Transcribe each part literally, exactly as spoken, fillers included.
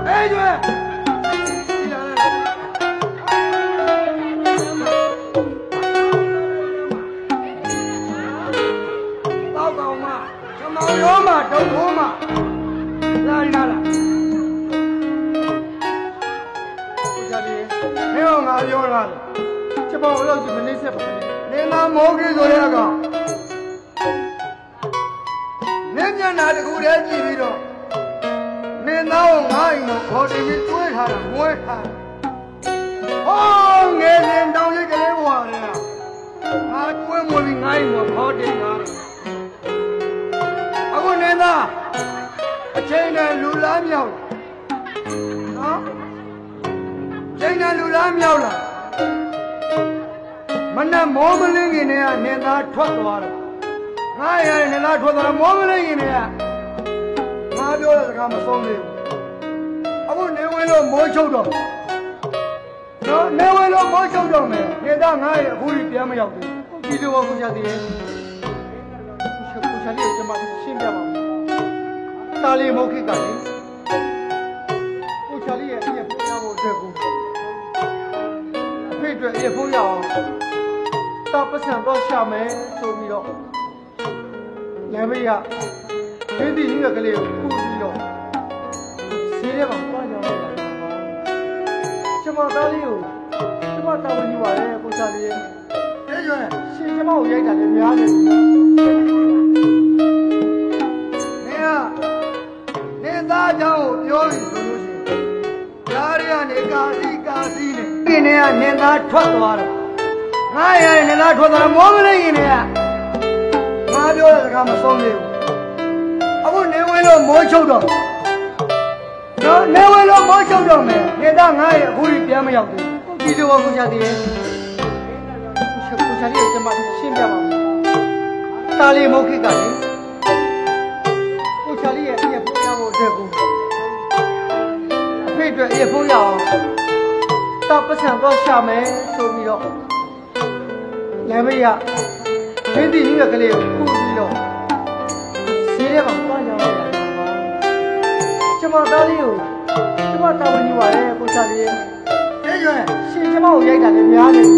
哎对。报告嘛，什么肉嘛，都多嘛，哪里哪了？不晓得，没有俺有了，这把我老几个那些不可能，你那毛给做那个。人家这个人几米多，你拿我拿一个，我这边追他了，摸他了。哦，我人当时给你话的呀，我追摸的拿一个跑的拿。啊，我人呐，现在路拉苗了，啊，现在路拉苗了，门那毛门里给你啊，你那脱多了。哎呀，你那说的毛门里呢？俺表的是俺们送的，啊不，你为了没收着，啊，你为了没收着没？你到俺也屋里边没要的，你对我不晓得，不不晓得怎么新的嘛？大理没去干的，不晓得也也不要我这个，配着也不要，到不想到厦门走不了。来不呀？天地应该给你顾及了，谁来帮大家来？这么大理由，这么大问题话嘞，不晓得。哎呦，现在嘛我也干的面的。你呀，你大家伙表演什么东西？家里啊，你干谁干谁呢？你呢呀，你那穿多了，哎呀，你那穿多了，我们来呢。俺表的是俺们送的，啊不，你为了没收着，啊，你为了没收着没？你到俺也屋里边没要的，你对我不晓得，不不晓得怎么新的嘛？大理没去干的，不晓得也也不要我这个，配着也不要，到不想到厦门收不了，来不呀？天地应该给你顾及了，谁来帮大家来？这么大理由，这么大问题话嘞，不晓得。哎呦，现在嘛我也干的面的。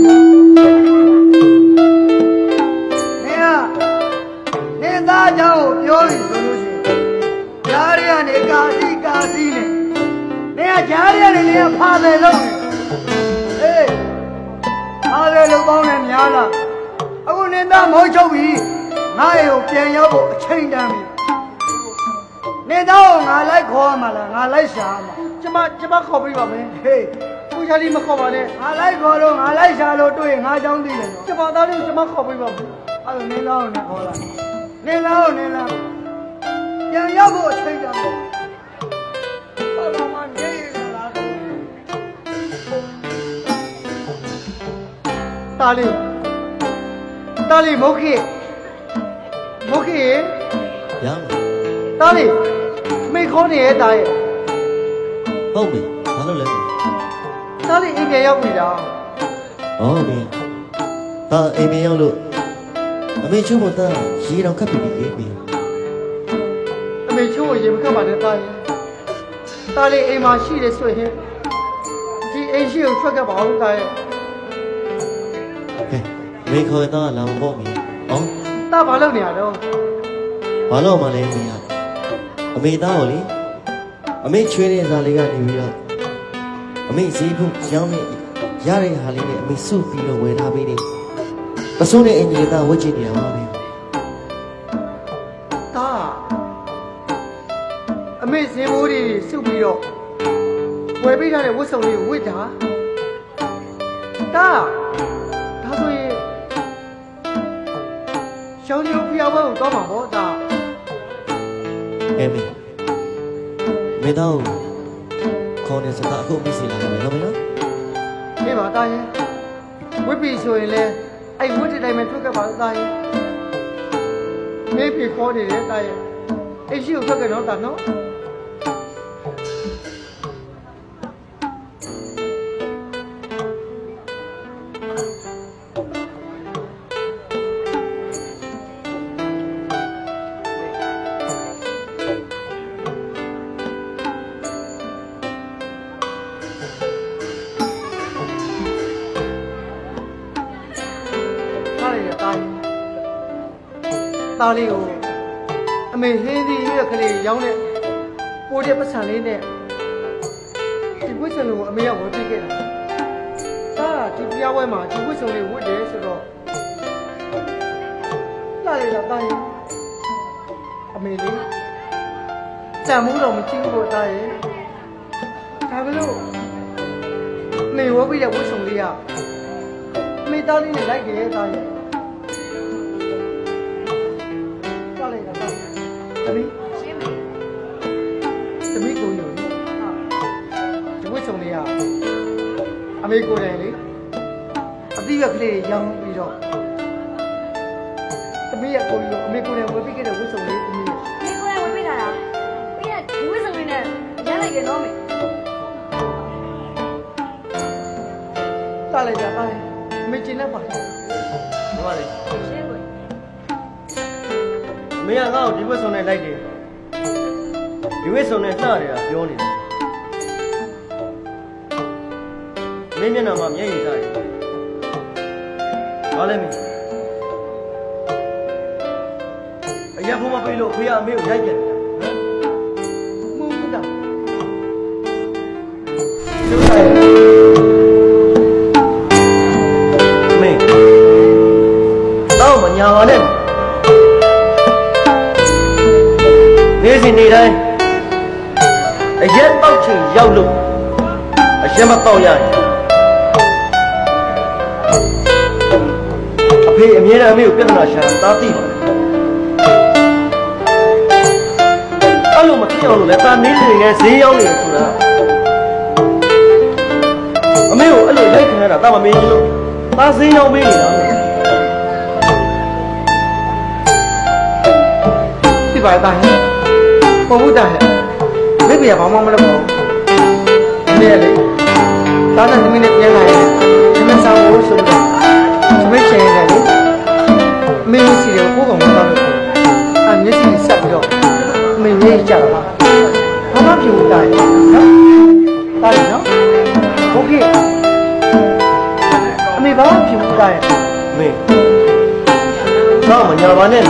你呀，你大家伙表演什么东西？家里啊，你干谁干谁呢？你呀，家里啊，你也趴在楼呢，哎，趴在楼帮人面了。啊，我那那没收费，俺有便要不清点的。你到俺来考嘛了，俺来下嘛。这么这么考不了没？嘿，不晓得你们考嘛的？俺来考了，俺来下了，对，俺讲对了。这么大的这么考不了没？啊，你哪你考了？你哪你哪？便要不清点的。爸爸妈你也是哪个？大理。大理没去，没去。 ยัง大理没考你也大爷。 ဟုတ်ပြီဘာလို့လဲ大理အိမ်ပြန်ရောက်ပြီလားဟောပြီဒါအိမ်ပြန်ရောက်လို့အမေချိုးဖို့သားရေတောင်ခတ်ပြီလေပြီအမေချိုးကိုရေမခတ်ပါနဲ့大爷大理အိမ်မှာရှိတယ်ဆိုရင်ဒီအိမ်ရှိကိုထွက်ခဲ့ပါဦး大爷ကဲမေခေါ်တော့လာမပေါ့မီဟောတာဘာလုပ်နေရတော့ဘာလို့မှလဲမင်းအမေသားကိုလေအမေချွေးတဲ့ဇာလေးကနေပြီးတော့အမေဈေးဖို့ရောင်းနေရတဲ့ဟာလေးနဲ့အမေစုပြီးတော့ဝယ်ထားပေးတယ်ပစိုးနဲ့အင်ဂျင်သားဝတ်ချင်နေတာပါပဲတာအမေဈေးမိုးတွေစုပြီးတော့ဝယ်ပေးထားတဲ့ဝတ်စုံလေးကိုဝတ်တာတာဒါဆိုရင်ရှောင်းကြီးဖျားပွဲကိုတော့မှာပေါ့တာကဲမေမေတော့ခေါင်းနဲ့စကားအခုမိစီလာတယ်နော်မေနော်နေပါတာရင်ဝတ်ပြီဆိုရင်လေအဲ့ဝတ်တဲ့တိုင်းမှာထွက်ခဲ့ပါတာရင်မေးပြီခေါ်နေတယ်တာရင်အဲ့ရှိကိုထွက်ခဲ့တော့တာနော်သားလေးကိုအမေဟင်းသီးရွက်ကလေးရောင်းတဲ့ပိုးတဲ့ပတ်စံလေးနဲ့ဒီဝတ်စုံကိုအမေကဝတ်ပေးခဲ့တာသားကဒီပြားဝဲမှာဒီဝတ်စုံလေးဝတ်တယ်ဆိုတော့လာလေလာသားရင်အမေလေးတန်မှုတော့မကြည့်ဘူးပေါ့သားရဲ့ဒါပဲလို့အမေဝတ်ပေးတဲ့ဝတ်စုံလေးကအမေသားလေးနဲ့လိုက်ကြရဲ့သားရဲ့သားလေးကသားသမီးရှင်းမယ်သမီးကိုယူဒီဝတ်စုံလေးကအမေကိုယ်တိုင်လေအတိရကလေးရောင်းပြီးတော့သမီးရဲ့ကိုယူအမေကိုယ်တိုင်ဝတ်ပေးခဲ့တဲ့ဝတ်စုံလေးသမီးရဲ့你过来我背他呀，哎呀，你为什么呢？原来也孬没。 သားလိုက်ကြသားလေးအမေကျင်းနေပါလားဟုတ်ပါလေ谁会？ မင်းကငါ့ကိုဒီဝက်စုံနဲ့လိုက်တယ်ဒီဝက်စုံနဲ့နှာနေတာပြောနေတယ်မင်းမျက်နှာမှာမျက်ရည်စားတယ်ဘာလဲမင်းအရာဘုံမပြေလို့ဖေကအမေကိုရိုက်ကြတယ်မဟုတ်တာမင်းတော့မညာပါနဲ့နေ့စဉ်နေ့တိုင်းအရက်တောက်ချင်ရောက်လို့အရက်မတောက်ရရင်အဖေအမြဲတမ်းအမေကိုပြဿနာရှာတာသိပါတယ်အဲ့လိုမဖြစ်အောင်လို့လည်းတာနေနေနဲ့ဈေးရောက်နေတယ်ဆိုတာအမေကိုအဲ့လိုရိုက်ခံရတာတာမမင်းကြီးလို့တာဈေးရောက်မေးနေတာဒီပါသားဟဲ့ပုံမှုတာဟဲ့မိဖေကဘာမှမလုပ်ပါဘူးအမေလေသားနဲ့သမီးနဲ့ပြန်လာရင်ဒီမဆောင်ဘူးဆိုတော့ဒီမရှင်ရတယ်လေအမေစီကိုကိုယ်ကောင်မသားလို့အမျက်စိဆက်ပြီးတော့အမေနေကြတာပါဘာမှဖြစ်ဘူးတာနော်တာလေနော်โอเคအမေဘာမှဖြစ်ဘူးတာရဲ့မင်းတော့မညာပါနဲ့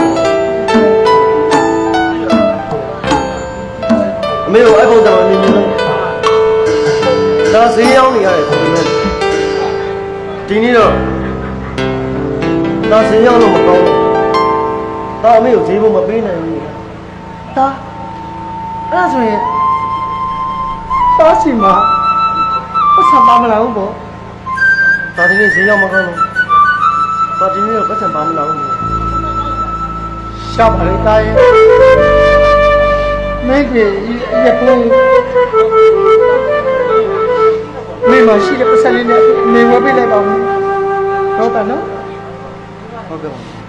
အမေကိုအဖို့တော်နေနေလို့ဒါဈေးရောက်နေရတယ်ဆိုပေမဲ့ဒီနေ့တော့ဒါဈေးရောက်လို့မကောင်းဘူးဒါအမေကိုဈေးဖို့မပေးနိုင်ဘူးတာအဲ့ဒါဆိုရင်တားစီမှာပတ်စံပါမလာဘူးပေါ့ဒါဒီနေ့ဈေးရောက်မကောင်းလို့ဒါဒီနေ့တော့ပတ်စံပါမလာဘူးရှာပါလေတားရဲ့မင်းကြီးရပုံမင်းမရှိတဲ့ပတ်စံလေးနဲ့နေဝပေးလိုက်ပါဦးတော့တာနော်ဟုတ်ကဲ့ပါ